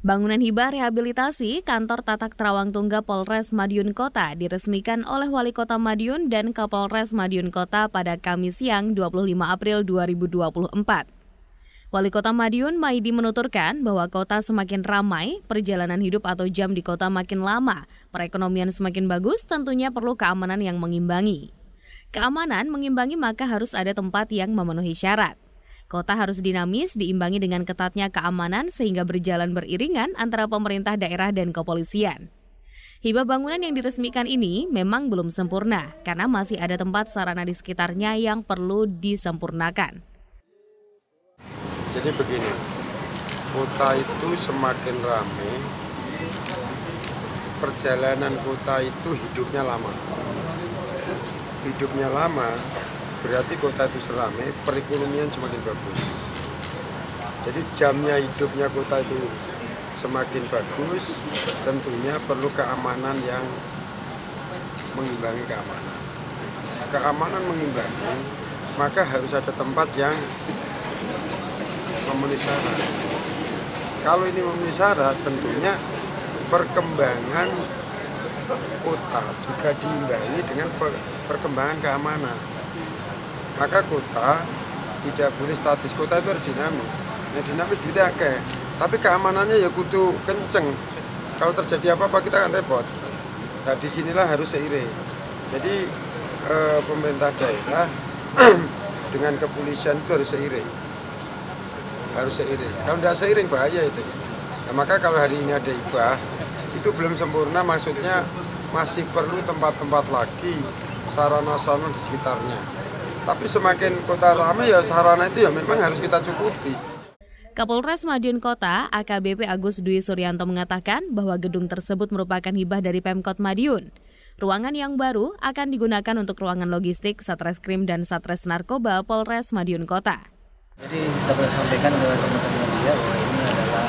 Bangunan hibah rehabilitasi kantor Tatak Trawangtungga Polres Madiun Kota diresmikan oleh Wali Kota Madiun dan Kapolres Madiun Kota pada Kamis siang 25 April 2024. Wali Kota Madiun Maidi menuturkan bahwa kota semakin ramai, perjalanan hidup atau jam di kota makin lama, perekonomian semakin bagus, tentunya perlu keamanan yang mengimbangi. Keamanan mengimbangi maka harus ada tempat yang memenuhi syarat. Kota harus dinamis, diimbangi dengan ketatnya keamanan sehingga berjalan beriringan antara pemerintah daerah dan kepolisian. Hibah bangunan yang diresmikan ini memang belum sempurna karena masih ada tempat sarana di sekitarnya yang perlu disempurnakan. Jadi begini, kota itu semakin ramai, perjalanan kota itu hidupnya lama. Hidupnya lama berarti kota itu seramai, perekonomian semakin bagus. Jadi jamnya hidupnya kota itu semakin bagus, tentunya perlu keamanan yang mengimbangi keamanan. Keamanan mengimbangi, maka harus ada tempat yang memenuhi syarat. Kalau ini memenuhi syarat, tentunya perkembangan kota juga diimbangi dengan perkembangan keamanan. Maka kota tidak boleh statis, kota itu harus dinamis. Nah, dinamis duitnya akeh, tapi keamanannya ya kudu kenceng. Kalau terjadi apa-apa kita akan repot. Nah, disinilah harus seiring. Jadi pemerintah daerah dengan kepolisian itu harus seiring. Harus seiring. Kalau tidak seiring bahaya itu. Nah, maka kalau hari ini ada hibah, itu belum sempurna, maksudnya masih perlu tempat-tempat lagi, sarana-sarana di sekitarnya. Tapi semakin kota ramai ya sarana itu ya memang harus kita cukupi. Kapolres Madiun Kota AKBP Agus Dwi Suryanto mengatakan bahwa gedung tersebut merupakan hibah dari Pemkot Madiun. Ruangan yang baru akan digunakan untuk ruangan logistik Satreskrim dan Satres Narkoba Polres Madiun Kota. Jadi kita boleh sampaikan ke teman-teman media bahwa ini adalah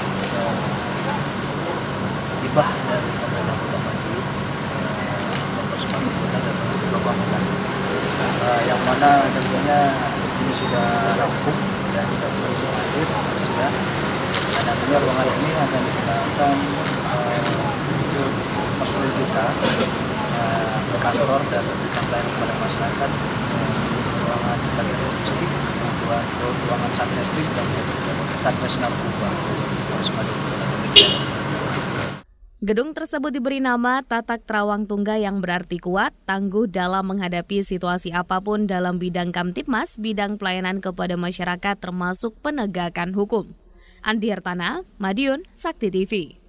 hibah dari pemerintah Kota Madiun, Polres Madiun Kota dan Kota Bangunan. Yang mana tentunya ini sudah rampung dan kita finishing akhir sudah. Dan nantinya ruangan ini akan digunakan untuk personil kita berkantor dan memberikan pelayanan kepada masyarakat, ruangan bagian logistik, ruangan Satreskrim dan Satres Narkoba Polres Madiun Kota. Demikian. Gedung tersebut diberi nama Tatak Trawangtungga yang berarti kuat, tangguh dalam menghadapi situasi apapun dalam bidang Kamtibmas, bidang pelayanan kepada masyarakat termasuk penegakan hukum. Andi Hartana, Madiun, Sakti TV.